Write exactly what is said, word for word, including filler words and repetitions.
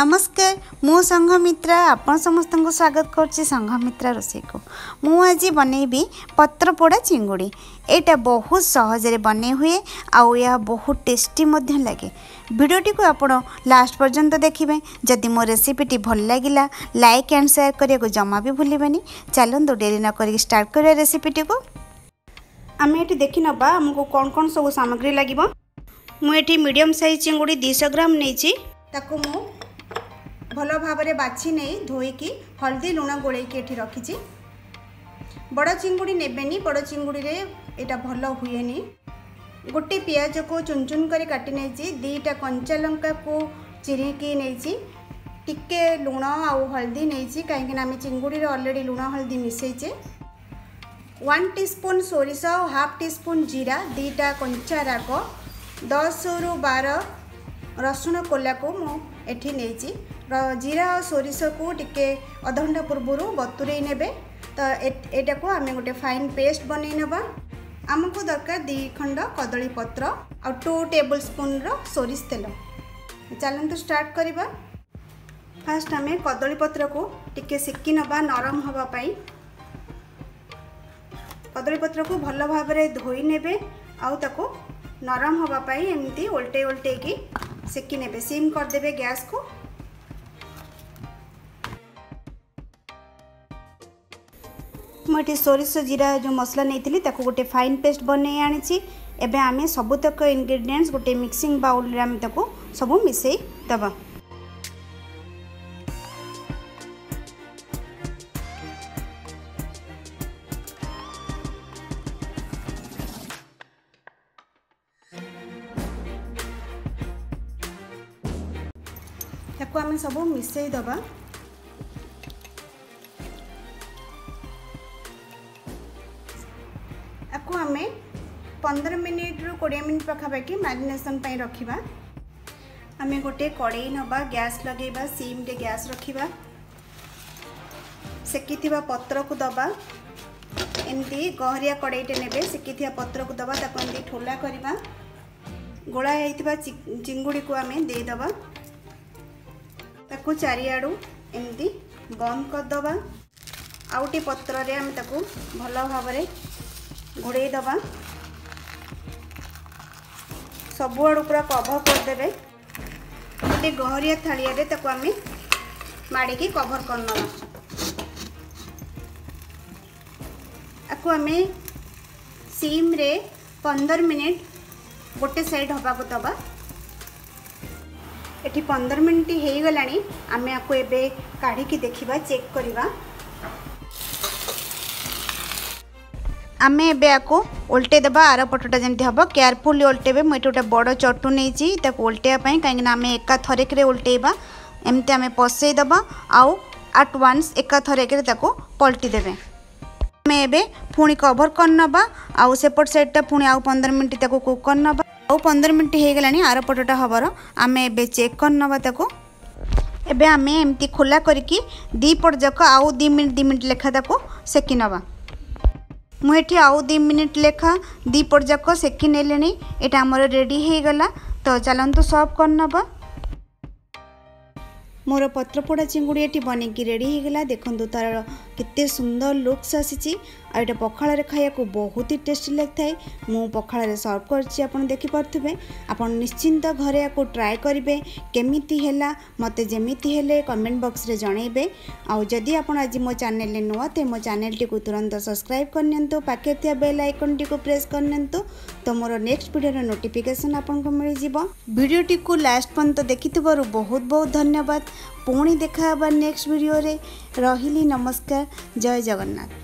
नमस्कार मु संघमित्रा आपण समस्त को स्वागत करछि संघमित्रा रोषे को। मु आज बनैबी पत्रपोड़ा चिंगुड़ी। एटा बहुत सहज रे बने हुए आउ या बहुत टेस्टी मध्य लगे। वीडियोटी को आपण लास्ट पर्यंत देखिबे। जदि मो रेसिपीटी भल लागिला लाइक एंड शेयर करिया को जमा भी भूलिबेनी। चलंतु देरी न करी स्टार्ट करिया रेसिपीटी को। आमे एटी देखि नबा हमको कोन कोन सब सामग्री लागिबो। मु एटी मीडियम साइज चिंगुड़ी दो सौ ग्राम नेछि। ताको मु भल भाव में बाछि नहीं धोईकी हल्दी लुण गोलैकी एठी रखी। बड़ चिंगुड़ी नेबेनी, बड़ चिंगुड़ी रे एटा भल हुएनी। गोटे पियाज को चुन चुन कर काटी नहीं, दीटा कंचा लंका को चिरीकी नहीं, टिके लुण आउ हल्दी नहीं कहीं आम चिंगुड़ी रे ऑलरेडी लुण हल्दी मिसैचे। वन टीस्पून सोरिष हाफ टीस्पून जीरा, दीटा कंचा राग, दस रु बारह रसुण कोला को मु एठी नहीं। जीरा और सोरिष को टिके अध घंटा पूर्व बतुरे नेबे। तो एटा को आम गोटे फाइन पेस्ट बनै नबा। आमको दरकार दी खंड कदली पत्र और टू टेबल स्पून रो सोरिष तेल। चलंतु स्टार्ट करिबा। फास्ट आम कदली पत्र को टिके सेकी नबा नरम हवा पाई। कदली पत्र को भल भाव में धोई नेबे आउ ताको नरम हवा पाई एमती उल्टे उल्टे की सेकी नेबे। सिम कर देबे गैस को। मुझे सोरिष जीरा जो मसला नहीं ताको गोटे फाइन पेस्ट बनै आनी। एबे आमे सबुतक इंग्रेडिएंट्स गोटे मिक्सिंग बाउल रे आमे ताको सबु मिसई दबा। ताको आमे सबु मिसई दबा। आपको आम पंद्रह मिनिट रु कोड़े मिनिट पखापाखि मैरिनेशन पाई रखिबा। आम गोटे कड़ाई नबा, गैस लगेबा, सिम रे गैस रखिबा। सेकिथिबा पत्र को दबा। एमती गहरिया कड़ाईटे नेबे। सेकिथिबा पत्र को दबा, ताको एमती ठोला करबा। गोला हेइथिबा चिंगुड़ी को आम दे दबा। ताको चारियाडू एमती बंद कर दबा। आउटी पत्र रे आम ताको भल भाव रे घोड़े दबा। सबु आड़ू पूरा कभर करदे। गोटे गहरिया थालिया रे ताको आम माड़िकी कभर करना। आपको आम सिम रे पंद्रह मिनिट गोटे साइड हवा को दबा। एटी पंद्रह मिनिट हो गलानी। आम आपको एबे काढ़ी देखिबा, चेक करिबा। आम एबे आको उल्टे देबा। आर पटटा जमती हम केयरफुली उल्टेबे। मुझे गोटे बड़ चटू नहीं उल्टेवाई कहीं आम एका थरेक उल्टेबा। एमती आम पसई दबा आउ आट वान्स एका थरेक पलटि देबे। आम एबे पुणी कभर कर नबा। आउ सेपट साइडटा पुणी आउ पंद्रह मिनिट ताको कुक कर नबा। आउ पंद्रह मिनिट हो गलानी। आर पटटा हबर आम एबे चेक कर नबा। ताको एबे आम एमती खोला करके दी पट जाक आउ दी मिनिट दी मिनिट लेखा ताको सेकी नबा। मुझे आउ दी मिनिट लेखा दी पट जाक सेकी नेले। एटा हमर रेडी हो गला। तो चलंतु सर्व कर नबा। मोर पत्रपोड़ा चिंगुड़ी एटी बनिकी रेडी हो गला। देखंतु तार केते सुंदर लुक्स आसी। आइटा पखाल रे खाया को बहुत ही टेस्टी लगता है। मु पखाल रे सर्व करछि। आपण देखि पारथुबे। आपण निश्चिंत घरे को ट्राई करिवे। केमिति हैला मते जेमिति हेले कमेंट बॉक्स रे जणैबे। आउ जदि आपण आज मो चैनल ले नुवा ते मो चैनल टी को तुरंत सब्सक्राइब करनियंतु। पाखे थिया बेल आइकन टी को प्रेस करनियंतु। तो मोर नेक्स्ट वीडियो रे नोटिफिकेशन आपण को मिल जिवो। वीडियो टी को लास्ट पर्यंत देखिथिबारु बहुत बहुत धन्यवाद। पुणी देखा नेक्स्ट वीडियो रे। रहिली नमस्कार। जय जगन्नाथ।